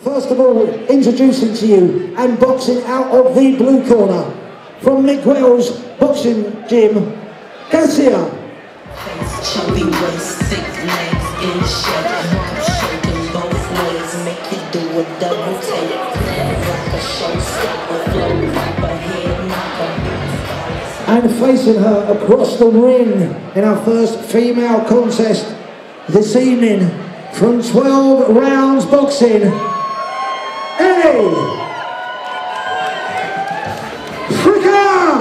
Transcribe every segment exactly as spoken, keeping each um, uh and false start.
First of all, introducing to you and boxing out of the blue corner from Miguel's boxing gym, Garcia. Chubby waist, thick legs in shape. Shaking both ways, make you do a double take. Like a showstopper, flow like a head knocker. And facing her across the ring in our first female contest this evening from twelve rounds boxing, Ellie Fricker!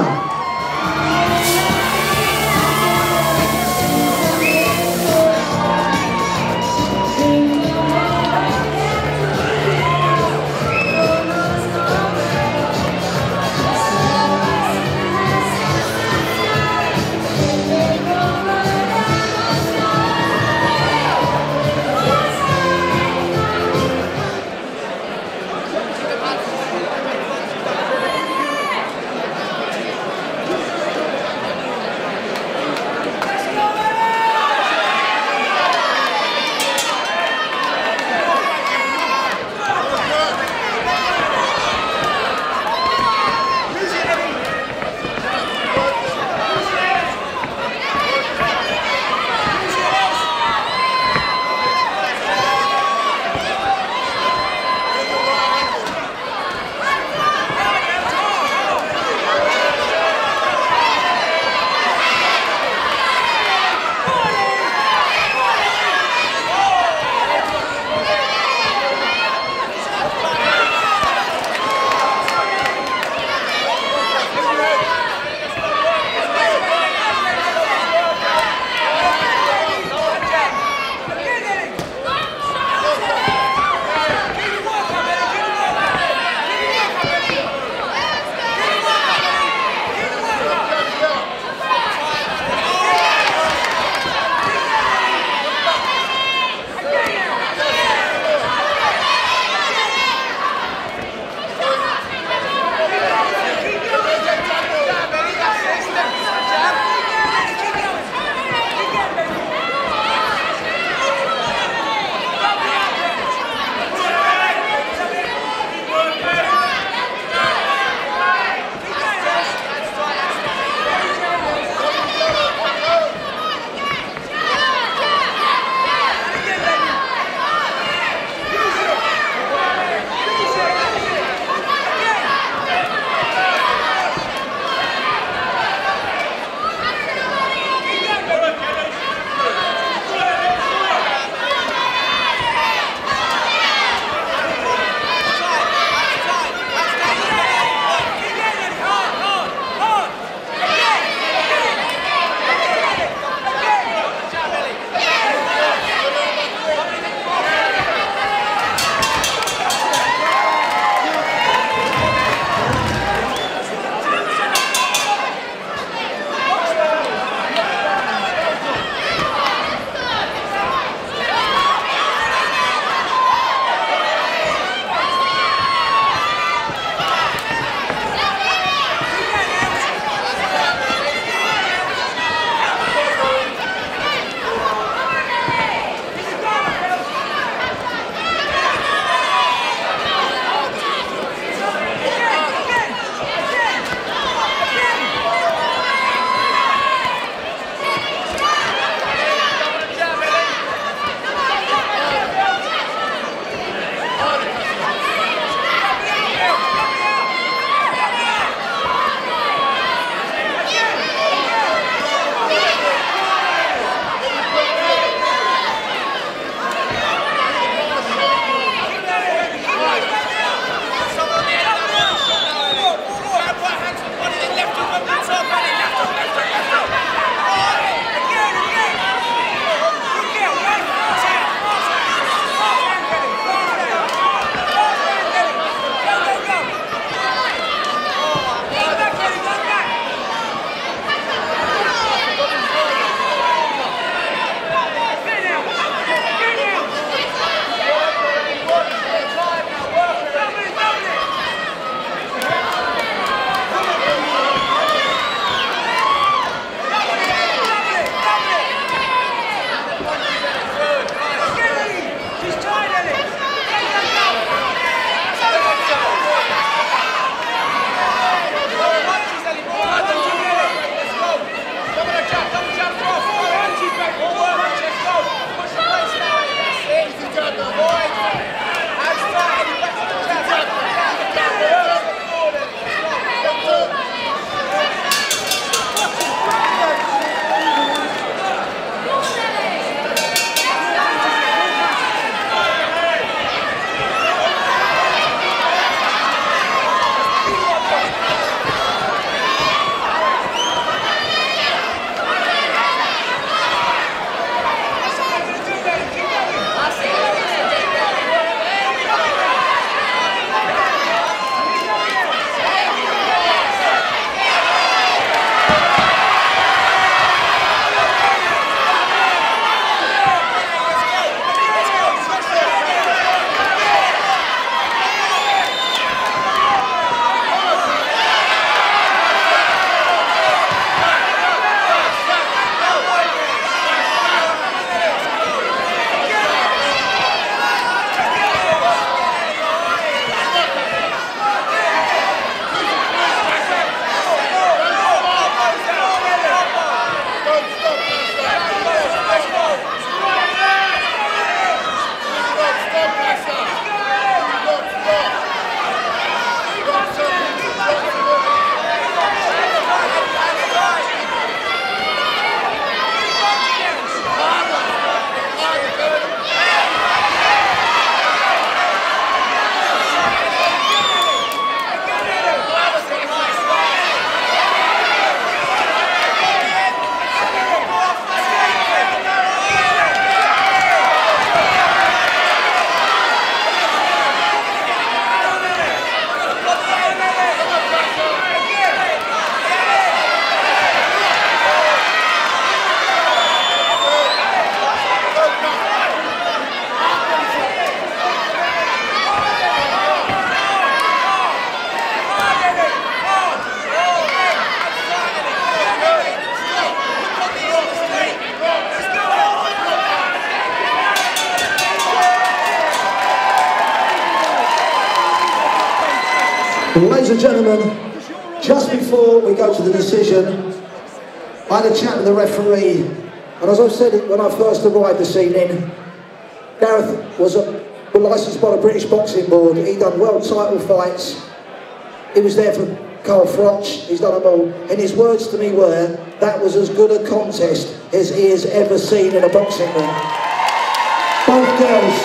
Ladies and gentlemen, just before we go to the decision, I had a chat with the referee, and as I said when I first arrived this evening, Gareth was a, licensed by the British Boxing Board. He'd done world title fights. He was there for Carl Froch. He's done them all. And his words to me were, that was as good a contest as he has ever seen in a boxing ring. Both girls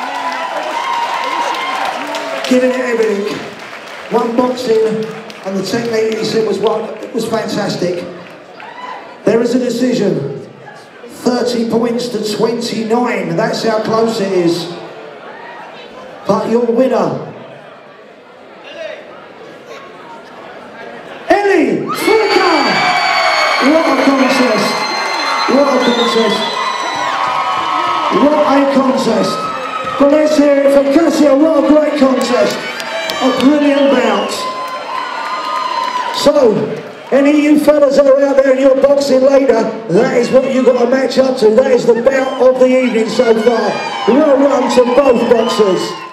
giving it everything. One boxing, and the technique he said was one, it was fantastic. There is a decision. thirty points to twenty-nine. That's how close it is. But your winner, Ellie Fricker! What a contest! What a contest! What a contest! But let's hear it from Cassia. What a great contest! A brilliant bout. So, any of you fellas that are out there and you're boxing later, that is what you've got to match up to. That is the bout of the evening so far. Well done to both boxers.